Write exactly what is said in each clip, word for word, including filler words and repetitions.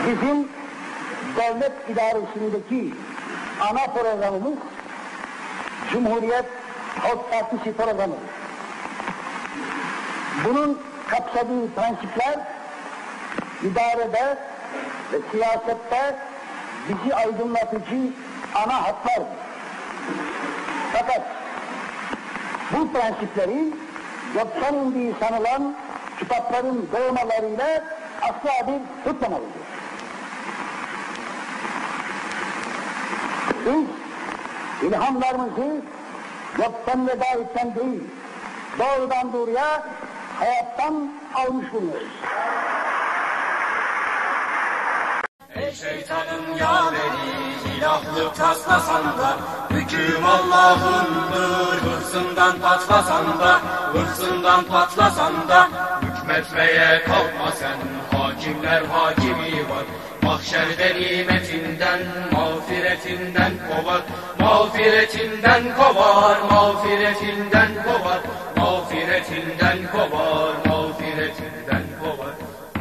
Bizim devlet idaresindeki ana programımız Cumhuriyet Halk Partisi programı. Bunun kapsadığı prensipler idarede ve siyasette bizi aydınlatıcı ana hatlardır. Fakat bu prensipleri yoktan indiği sanılan kitapların doğmalarıyla asla bir tutmamalıdır. Biz ilhamlarımızı yoktan ve davetten değil, doğrudan doğruya hayattan almış bulunuyoruz. Ey şeytanın yaveri, ilahlık taslasan da, hüküm Allah'ındır, hırsından patlasan da, hırsından patlasan da, hükmetmeye kalkma sen, hakimler hakimi var. Mahşerde nimetinden, mağfiretinden kovar, mağfiretinden kovar, mağfiretinden kovar, mağfiretinden kovar, mağfiretinden kovar.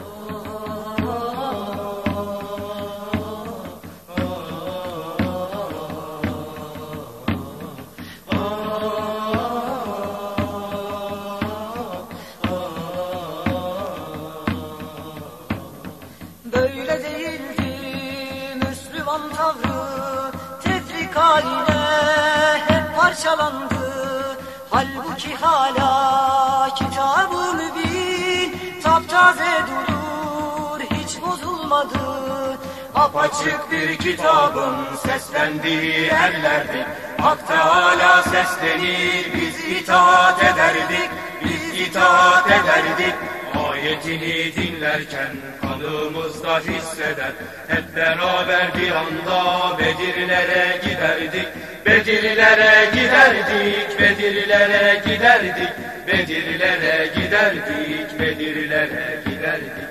Böyle değildi Müslüman tavrı, tefrika ile hep parçalandı. Halbuki hala kitab-ı mübin taptaze durur, hiç bozulmadı. Apaçık bir kitabın seslendiği ellerde Hak Teâlâ seslenir, biz itaat ederdik, biz itaat ederdik. Ayetini dinlerken kanımızda hisseder, hep beraber bir anda Bedirlere giderdik, Bedirlere giderdik, Bedirlere giderdik, Bedirlere giderdik, Bedirlere giderdik.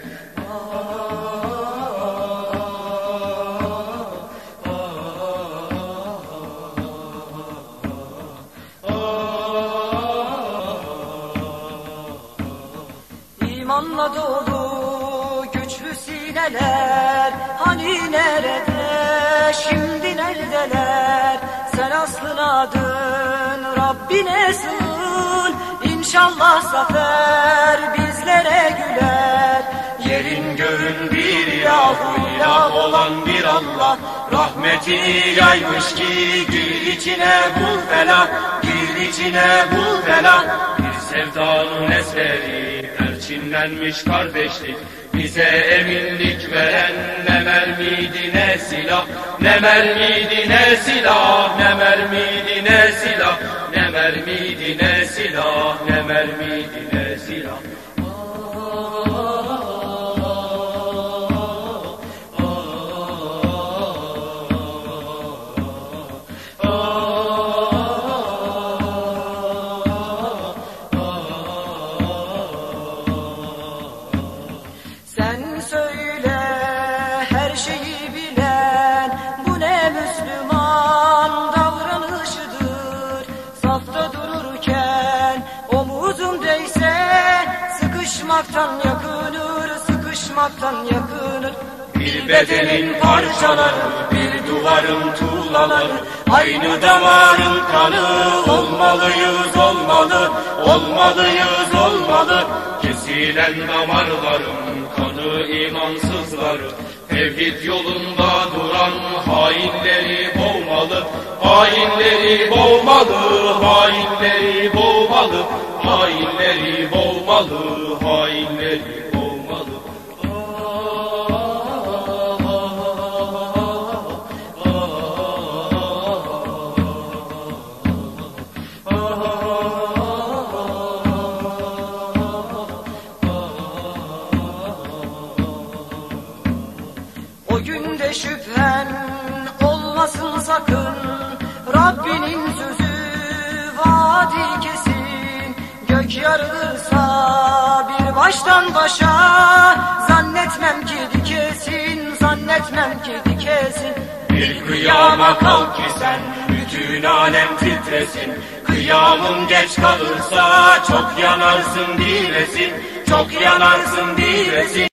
İmanla dolu güçlü sineler, hani nerede, şimdi neredeler? Sen aslına dön, Rabbine sığın, İnşallah zafer bizlere güler. Yerin göğün bir yahu, ilah olan bir Allah, rahmetini yaymış ki gir içine bul felah, gir içine bul felah. Bir sevdanın eseri, perçinlenmiş kardeşlik, bize eminlik veren ne mermiydi ne silah, ne mermiydi ne silah, ne mermiydi ne silah, ne mermiydi ne silah, ne mermiydi ne silah. Sen söyle her şeyi bilen, bu ne Müslüman davranışıdır. Safta dururken omuzun değse, sıkışmaktan yakınır, sıkışmaktan yakınır. Bir bedenin parçaları, bir duvarın tuğlaları, aynı damarın kanı, olmalıyız olmalı, olmalıyız olmalı. Kesilen damarların kanı imansızları, tevhid yolunda duran hainleri boğmalı, hainleri boğmalı, hainleri boğmalı, hainleri boğmalı, hainleri boğmalı. O günde şüphen olmasın sakın, Rabbinin sözü vaadi kesin. Gök yarılırsa bir baştan başa, zannetmem ki dikesin, zannetmem ki dikesin. Bir kıyama kalk ki sen, bütün alem titresin. Kıyamın geç kalırsa çok yanarsın bilesin, çok yanarsın bilesin.